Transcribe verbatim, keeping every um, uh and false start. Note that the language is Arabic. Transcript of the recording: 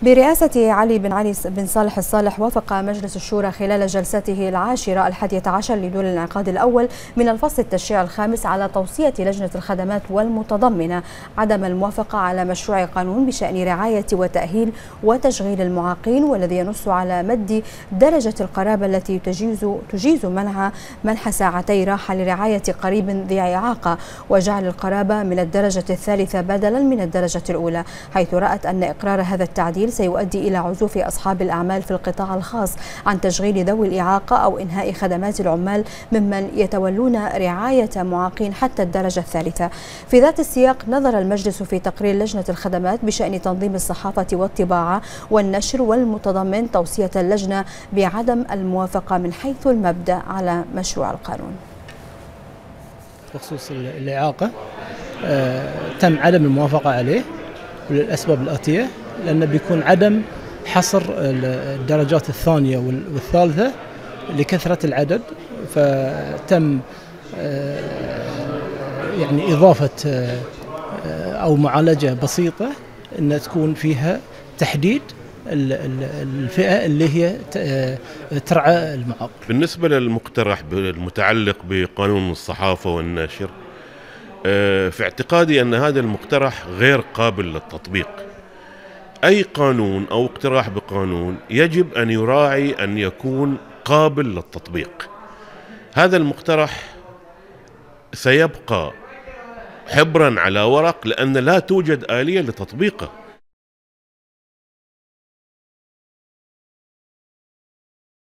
برئاسة علي بن علي بن صالح الصالح، وافق مجلس الشورى خلال جلسته العاشرة الحادية عشر لدور الانعقاد الأول من الفصل التشريعي الخامس على توصية لجنة الخدمات والمتضمنة عدم الموافقة على مشروع قانون بشأن رعاية وتأهيل وتشغيل المعاقين، والذي ينص على مد درجة القرابة التي تجيز تجيز منع منح ساعتي راحة لرعاية قريب ذي إعاقة، وجعل القرابة من الدرجة الثالثة بدلا من الدرجة الأولى، حيث رأت أن إقرار هذا التعديل سيؤدي إلى عزوف أصحاب الأعمال في القطاع الخاص عن تشغيل ذوي الإعاقة أو إنهاء خدمات العمال ممن يتولون رعاية معاقين حتى الدرجة الثالثة. في ذات السياق، نظر المجلس في تقرير لجنة الخدمات بشأن تنظيم الصحافة والطباعة والنشر، والمتضمن توصية اللجنة بعدم الموافقة من حيث المبدأ على مشروع القانون. بخصوص الإعاقة آه، تم عدم الموافقة عليه للأسباب الآتية: لأن بيكون عدم حصر الدرجات الثانية والثالثة لكثرة العدد، فتم يعني إضافة أو معالجة بسيطة أن تكون فيها تحديد الفئة اللي هي ترعى المعاق. بالنسبة للمقترح المتعلق بقانون الصحافة والنشر، في اعتقادي أن هذا المقترح غير قابل للتطبيق. أي قانون أو اقتراح بقانون يجب أن يراعي أن يكون قابل للتطبيق. هذا المقترح سيبقى حبرا على ورق لأن لا توجد آلية لتطبيقه.